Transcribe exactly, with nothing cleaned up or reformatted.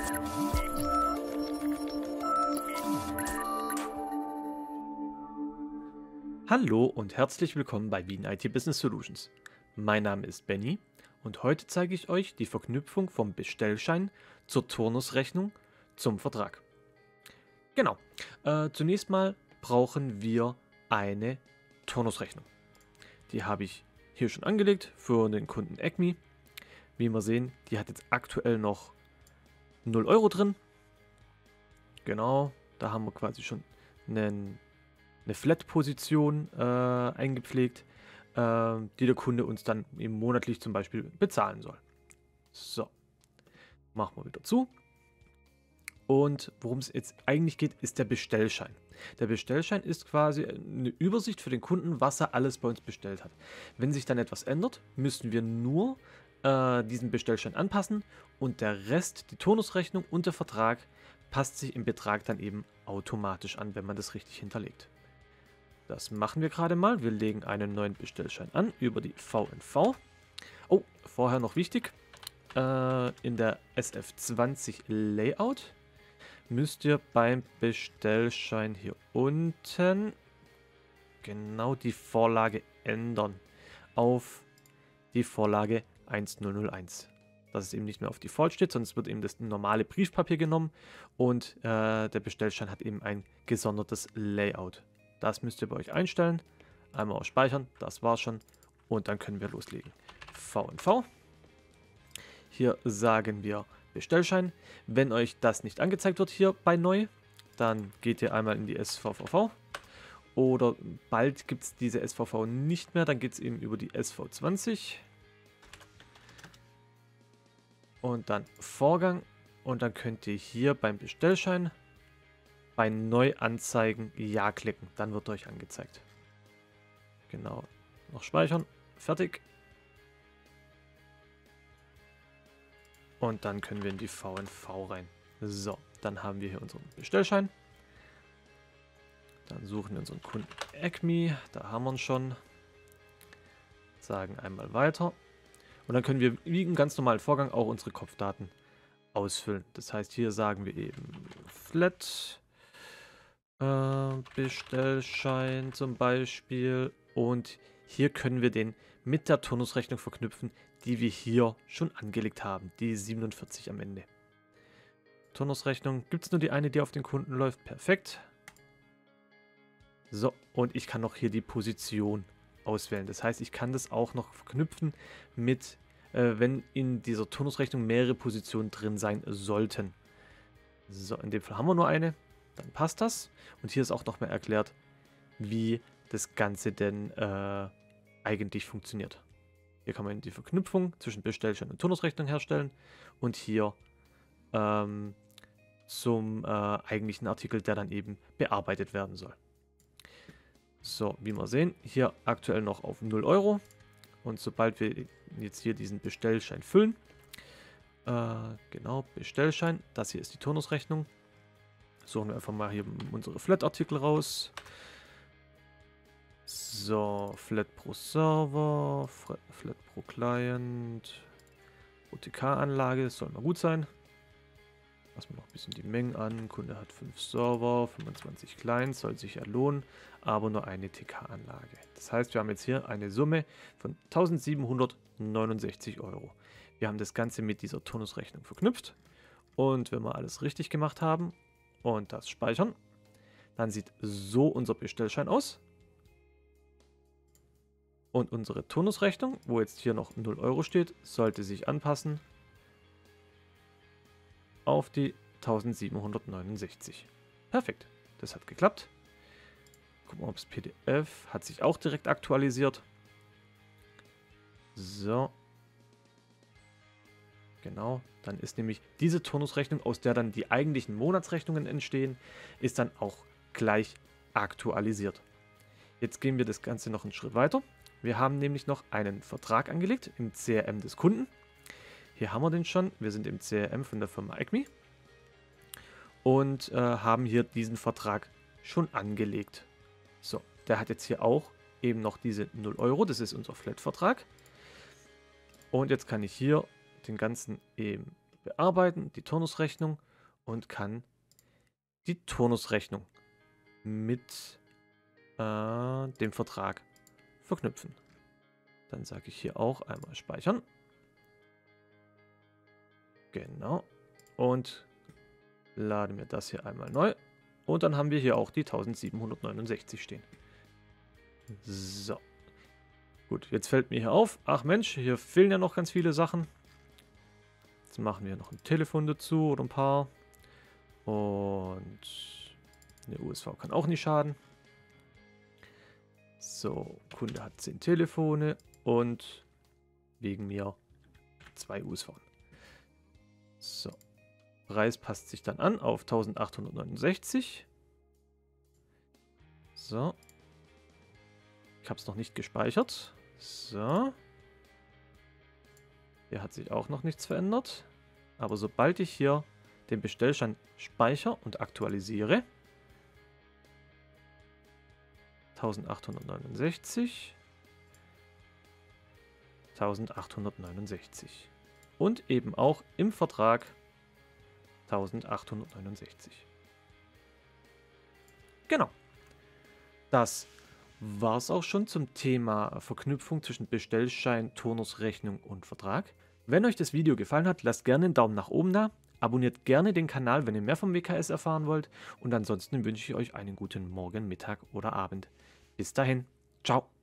Hallo und herzlich willkommen bei Wien I T Business Solutions. Mein Name ist Benny und heute zeige ich euch die Verknüpfung vom Bestellschein zur Turnusrechnung zum Vertrag. Genau, äh, zunächst mal brauchen wir eine Turnusrechnung. Die habe ich hier schon angelegt für den Kunden Acme. Wie wir sehen, die hat jetzt aktuell noch null Euro drin. Genau, da haben wir quasi schon einen eine Flat-Position äh, eingepflegt, äh, die der Kunde uns dann eben monatlich zum Beispiel bezahlen soll. So, machen wir wieder zu. Und worum es jetzt eigentlich geht, ist der Bestellschein. Der Bestellschein ist quasi eine Übersicht für den Kunden, was er alles bei uns bestellt hat. Wenn sich dann etwas ändert, müssen wir nur äh, diesen Bestellschein anpassen und der Rest, die Turnusrechnung und der Vertrag, passt sich im Betrag dann eben automatisch an, wenn man das richtig hinterlegt. Das machen wir gerade mal. Wir legen einen neuen Bestellschein an über die V N V. Oh, vorher noch wichtig. Äh, in der S F zwanzig Layout müsst ihr beim Bestellschein hier unten genau die Vorlage ändern auf die Vorlage eintausendeins. Dass es eben nicht mehr auf Default steht, sonst wird eben das normale Briefpapier genommen und äh, der Bestellschein hat eben ein gesondertes Layout. Das müsst ihr bei euch einstellen. Einmal auf Speichern, das war's schon. Und dann können wir loslegen. V N V. Hier sagen wir Bestellschein. Wenn euch das nicht angezeigt wird hier bei neu, dann geht ihr einmal in die S V V V. Oder bald gibt es diese S V V nicht mehr, dann geht es eben über die S V zwanzig. Und dann Vorgang. Und dann könnt ihr hier beim Bestellschein bei Neuanzeigen Ja klicken, dann wird euch angezeigt. Genau, noch speichern, fertig. Und dann können wir in die V N V rein. So, dann haben wir hier unseren Bestellschein. Dann suchen wir unseren Kunden Acme, da haben wir ihn schon. Sagen einmal weiter. Und dann können wir wie im ganz normalen Vorgang auch unsere Kopfdaten ausfüllen. Das heißt, hier sagen wir eben Flat. Äh, Bestellschein zum Beispiel. Und hier können wir den mit der Turnusrechnung verknüpfen, die wir hier schon angelegt haben. Die siebenundvierzig am Ende. Turnusrechnung. Gibt es nur die eine, die auf den Kunden läuft? Perfekt. So, und ich kann noch hier die Position auswählen. Das heißt, ich kann das auch noch verknüpfen mit, äh, wenn in dieser Turnusrechnung mehrere Positionen drin sein sollten. So, in dem Fall haben wir nur eine. Dann passt das. Und hier ist auch nochmal erklärt, wie das Ganze denn äh, eigentlich funktioniert. Hier kann man die Verknüpfung zwischen Bestellschein und Turnusrechnung herstellen. Und hier ähm, zum äh, eigentlichen Artikel, der dann eben bearbeitet werden soll. So, wie wir sehen, hier aktuell noch auf null Euro. Und sobald wir jetzt hier diesen Bestellschein füllen, äh, genau, Bestellschein, das hier ist die Turnusrechnung. Suchen wir einfach mal hier unsere Flat-Artikel raus. So, Flat pro Server, Flat pro Client, O T K-Anlage, das soll mal gut sein. Lassen wir noch ein bisschen die Mengen an. Kunde hat fünf Server, fünfundzwanzig Clients, soll sich ja lohnen, aber nur eine T K-Anlage. Das heißt, wir haben jetzt hier eine Summe von tausendsiebenhundertneunundsechzig Euro. Wir haben das Ganze mit dieser Turnusrechnung verknüpft und wenn wir alles richtig gemacht haben, und das speichern. Dann sieht so unser Bestellschein aus. Und unsere Turnusrechnung, wo jetzt hier noch null Euro steht, sollte sich anpassen auf die tausendsiebenhundertneunundsechzig. Perfekt, das hat geklappt. Gucken wir, ob das P D F hat sich auch direkt aktualisiert. So. Genau, dann ist nämlich diese Turnusrechnung, aus der dann die eigentlichen Monatsrechnungen entstehen, ist dann auch gleich aktualisiert. Jetzt gehen wir das Ganze noch einen Schritt weiter. Wir haben nämlich noch einen Vertrag angelegt im C R M des Kunden. Hier haben wir den schon. Wir sind im C R M von der Firma Acme und äh, haben hier diesen Vertrag schon angelegt. So, der hat jetzt hier auch eben noch diese null Euro. Das ist unser Flat-Vertrag. Und jetzt kann ich hier den ganzen eben bearbeiten, die Turnusrechnung, und kann die Turnusrechnung mit äh, dem Vertrag verknüpfen. Dann sage ich hier auch einmal speichern. Genau. Und lade mir das hier einmal neu. Und dann haben wir hier auch die eintausendsiebenhundertneunundsechzig stehen. So. Gut, jetzt fällt mir hier auf, ach Mensch, hier fehlen ja noch ganz viele Sachen. Jetzt machen wir noch ein Telefon dazu oder ein paar. Und eine U S V kann auch nicht schaden. So, Kunde hat zehn Telefone und wegen mir zwei U S V. So, Preis passt sich dann an auf eintausendachthundertneunundsechzig. So. Ich habe es noch nicht gespeichert. So. Hier hat sich auch noch nichts verändert. Aber sobald ich hier den Bestellschein speichere und aktualisiere, eintausendachthundertneunundsechzig, eintausendachthundertneunundsechzig und eben auch im Vertrag eintausendachthundertneunundsechzig. Genau. Das war es auch schon zum Thema Verknüpfung zwischen Bestellschein, Turnusrechnung und Vertrag. Wenn euch das Video gefallen hat, lasst gerne einen Daumen nach oben da, abonniert gerne den Kanal, wenn ihr mehr vom W K S erfahren wollt, und ansonsten wünsche ich euch einen guten Morgen, Mittag oder Abend. Bis dahin, ciao!